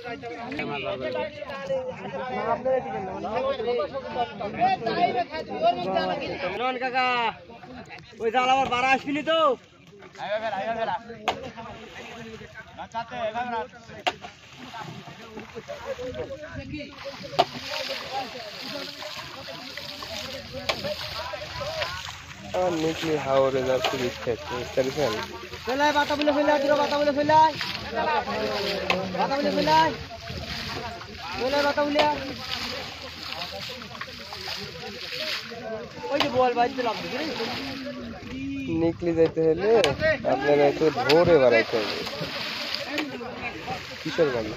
কাকা ওই জাল আবার বাড়া আসবিনি তো निकली हावरे जाते दिखते हैं ফেলাই বাতা বলে ফেলাই দিরো বাতা বলে ফেলাই বাতা বলে ফেলাই ফেলাই বাতা বলে ওই যে বল বাইতে লাভ দিবি निकली जाते हैं ले अपने नहीं तो भोरे बाराते हैं किशोर गाना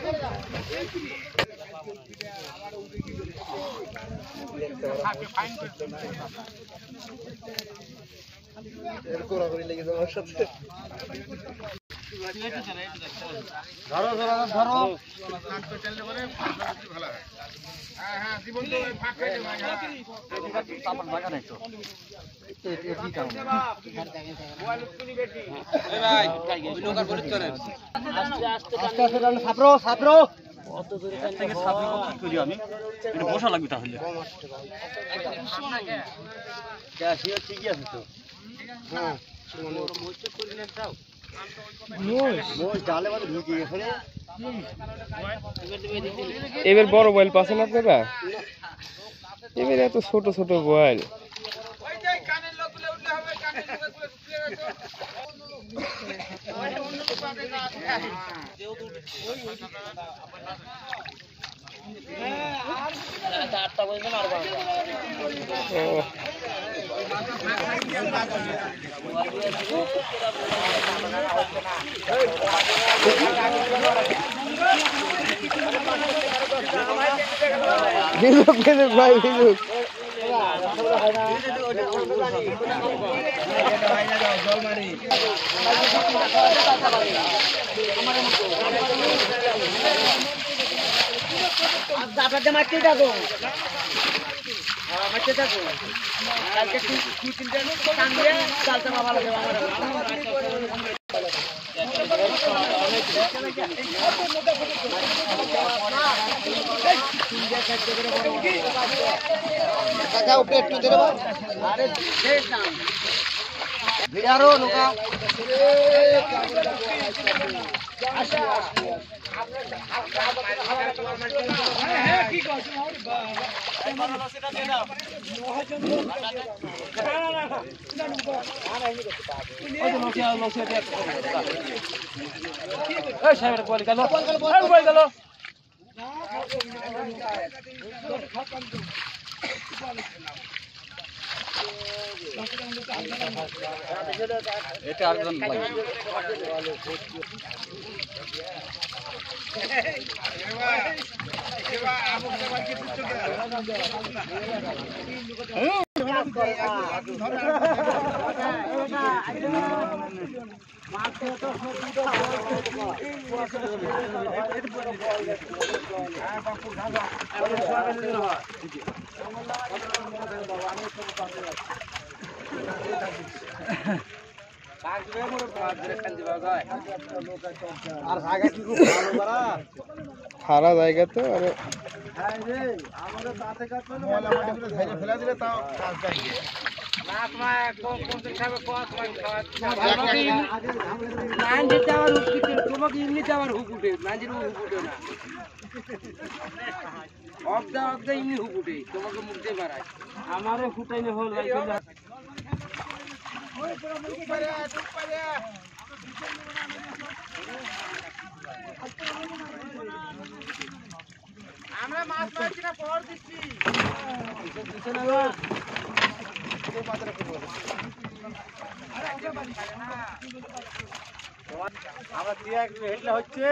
এরকম করে লেগে যাওয়ার সাথে ধরো ধরো ধরো নাকটা চাললে পরে ভালো হয় হ্যাঁ হ্যাঁ জীবন তো ফাঁক খাইতে হয় সাপন ভাগা নাই তো এই কি কাম মোবাইল টুনি বেটি এই ভাই বিনোকার বলিত করেন আস্তে আস্তে আস্তে রান সাপরো সাপরো অত দূরে থেকে সাপরো কি করি আমি এটা বসা লাগবে তাহলে ক্যাশিয়ার ঠিকই আছে তো হ্যাঁ মোচে করিলেন দাও মোচ জালে মধ্যে ঢুকে গেছে রে এবার বড় বয়েল পাচ্ছেন আপনারা এবার এত ছোট ছোট বয়েল ওই যে কানের লোকগুলো উঠলে হবে কানের লোকগুলো শুকিয়ে গেছে ওইটা অন্য লোক পাবে না আটটা বলতে মারবা ভাই ভিজুক আপনাদের মারতে থাকো মারতে থাকো কালকে তিনটা টাঙ্গিয়ে চালতে ভালো দেবো আরে ভিড়ারো নৌকা কি করছো এটা আরেকজন খারা জায়গা তো আরে ফেলা দিলে তাও কাজ যায় তোমাকে এমনিতে আমার হুক উঠে নাজির হুক উঠে না অবদা অবদা এমনি হুক উঠে তোমাকে মুখ দিয়ে বাড়ায় আমারও ফুটাইলে হল আমরা মাছ পাচ্ছি না পর দিচ্ছি আমরা দিয়ে হেটলে হচ্ছে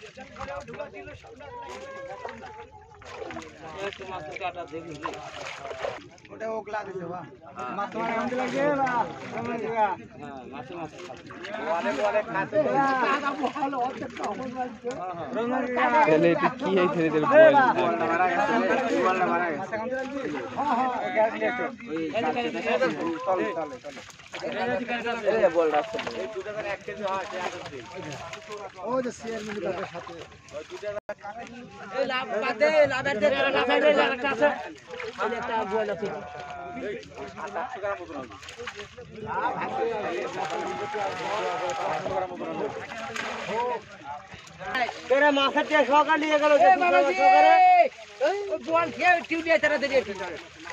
ওটা ওকলা দিছে বা মাছ তোমার আনতে লাগে বা কেমন জায়গা হ্যাঁ মাছে মাছ অনেক অনেক খাতে ভালো অনেক কমন লাগছে তাহলে এটা কি এই ছেড়ে দেব বলটা মারা গেছে বলটা মারা গেছে হ্যাঁ হ্যাঁ গ্যাস নিয়েছে ওই চল চল চল এই বল রাস্তা এই দুটো করে 1 কেজি হয় ওই যে চেয়ারম্যান বাবার সাথে এই লাভ বাদে লাভের দে লাভের দে একটা আছে মানে একটা বল আছে তেরা মাছের টেস্ট সকাল নিয়ে গেল যে সকালে বল খেয়ে টিউব দিয়ে তারা দিয়ে